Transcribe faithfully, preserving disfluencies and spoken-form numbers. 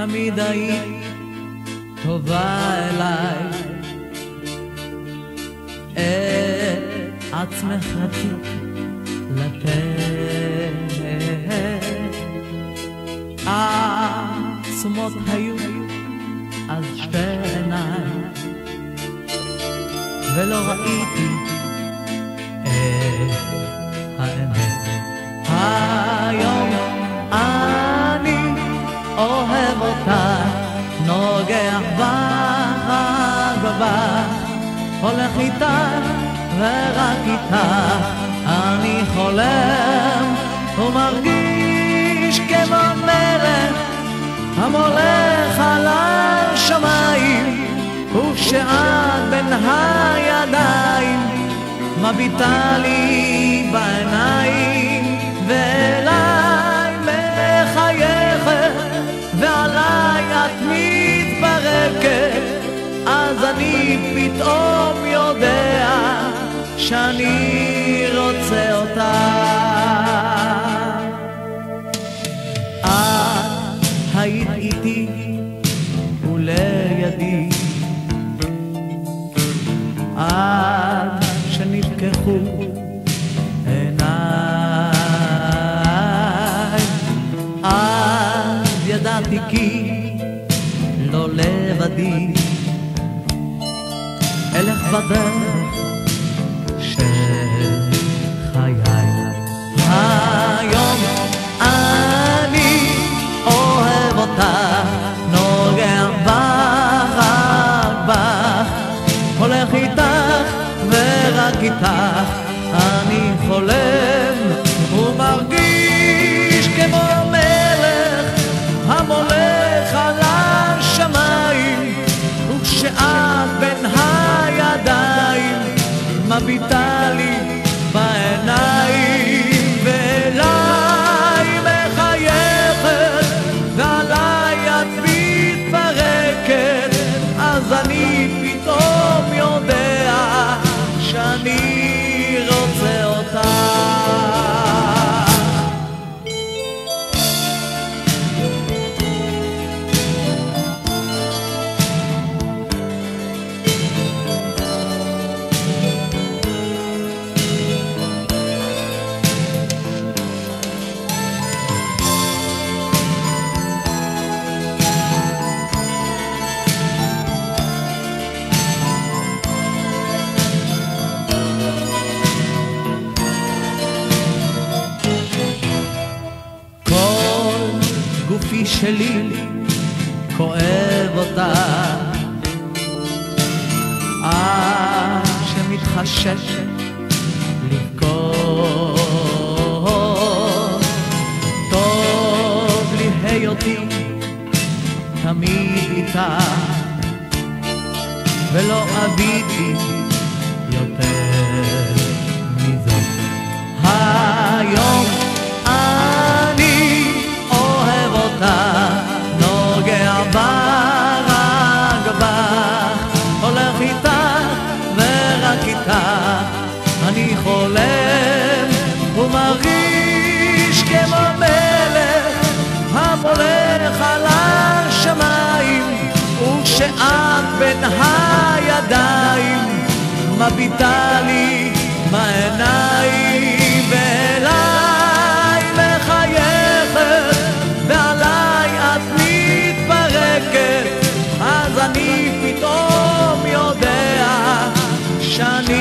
תמיד היית טובה אליי, את עצמך רצית לתת, עצומות היו אז שתי עיניי, ולא ראיתי את האמת. היום אני אוהב אותה, נוגח בגבה, הולך איתה ורק איתה אני חולם ומרגיש כמו מלך המולך על השמיים, וכשאת בין הידיים מביטה לי בעיניים ואליי מחייכת ועליי את מתפרקת, אז אני פתאום יודע שאני רוצה אותה. את היית איתי ולידי עד שנפקחו עיניי, אז ידעתי כי לא לבדי, אלך בדרך של חיי. היום אני אוהב אותה, נוגע בך בך, הולך איתך ורק איתך אני חולם ומרגיש כמו מלך המולך על השמיים, וכשאת בין הידיים מביטה לי בעיניים ואליי מחייכת ועליי את מתפרקת, אז אני פתאום יודע שאני רוצה אותה. גופי שלי כואב אותה, עד שמתחששת לבכות, טוב לי היותי תמיד איתה, ולא אביתי יותר מזאת. היום נוגע ברגבה, הולך איתה ורק איתה אני חולם ומרגיש כמו מלך המולך על השמיים, וכשאת בין הידיים מביטה לי בעיניים ואליי מחייכת ועליי את מתפרקת, אז אני פתאום יודע שאני